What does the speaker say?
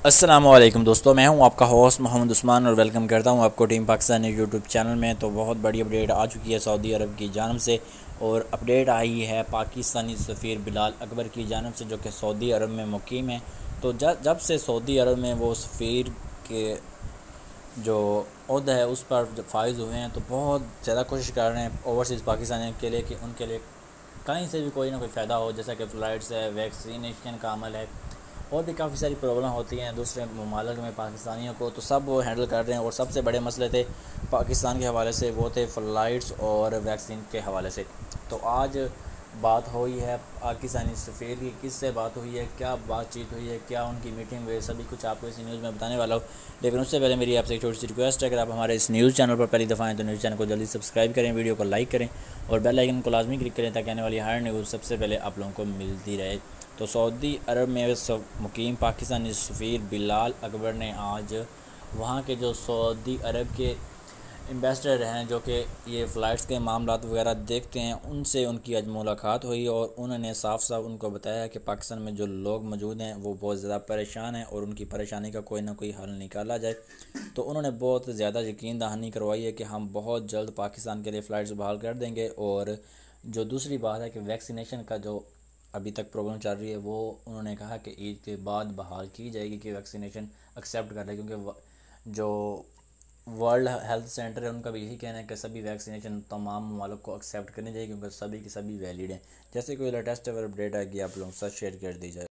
السلام علیکم دوستو، میں ہوں آپ کا ہوسٹ محمد عثمان اور ویلکم کرتا ہوں آپ کو ٹیم پاکستانی یوٹیوب چینل میں۔ تو بہت بڑی اپڈیٹ آ چکی ہے سعودی عرب کی جانب سے، اور اپڈیٹ آئی ہے پاکستانی سفیر بلال اکبر کی جانب سے جو کہ سعودی عرب میں مقیم ہے۔ تو جب سے سعودی عرب میں وہ سفیر کے جو عہدہ ہے اس پر فائز ہوئے ہیں، تو بہت زیادہ کوشش کر رہے ہیں اوورسیز پاکستانیوں کے لیے کہ ان کے لیے کہیں سے بھی کوئی نہ کوئی فائدہ ہو، جیسا کہ فلائٹس ہے، ویکسینیشن کا عمل ہے، اور بھی کافی ساری پرابلم ہوتی ہیں دوسرے ممالک میں پاکستانیوں کو، تو سب وہ ہینڈل کر رہے ہیں۔ اور سب سے بڑے مسئلے تھے پاکستان کے حوالے سے وہ تھے فلائٹس اور ویکسین کے حوالے سے۔ تو آج بات ہوئی ہے پاکستانی سفیر کی، کس سے بات ہوئی ہے، کیا بات چیت ہوئی ہے، کیا ان کی میٹنگ ہوئی ہے، سبھی کچھ آپ کو اس نیوز میں بتانے والا ہوں۔ لیکن اس سے پہلے میری آپ سے ایک چھوٹی سی ریکویسٹ ہے، اگر آپ ہمارے اس نیوز چینل پر پہلی دفعہ ہیں تو نیوز چینل کو جلدی سبسکرائب کریں، ویڈیو کو لائک کریں اور بیل آئیکن کو لازمی کلک کریں تاکہ آنے والی ہر نیوز سب سے پہلے آپ لوگوں کو ملتی رہے۔ تو سعودی عرب میں مقیم پاکستانی سفیر بلال اکبر نے آج وہاں کے جو سعودی عرب کے ایمبیسڈر ہیں جو کہ یہ فلائٹس کے معاملات وغیرہ دیکھتے ہیں، ان سے ان کی آج ملاقات ہوئی، اور انہوں نے صاف صاف ان کو بتایا کہ پاکستان میں جو لوگ موجود ہیں وہ بہت زیادہ پریشان ہیں اور ان کی پریشانی کا کوئی نہ کوئی حل نکالا جائے۔ تو انہوں نے بہت زیادہ یقین دہانی کروائی ہے کہ ہم بہت جلد پاکستان کے لیے فلائٹس بحال کر دیں گے۔ اور جو دوسری بات ہے کہ ویکسینیشن کا جو ابھی تک پرابلم چل رہی ہے، وہ انہوں نے کہا کہ عید کے بعد بحال کی جائے گی کہ ویکسینیشن ایکسیپٹ کر لے، کیونکہ جو ورلڈ ہیلتھ سینٹر ہے ان کا بھی یہی کہنا ہے کہ سبھی ویکسینیشن تمام ممالک کو ایکسیپٹ کرنی چاہیے، کیونکہ سبھی کی سبھی ویلڈ ہیں۔ جیسے کوئی لیٹسٹ اپڈیٹ آئے گی آپ لوگوں کے ساتھ شیئر کر دی جائے۔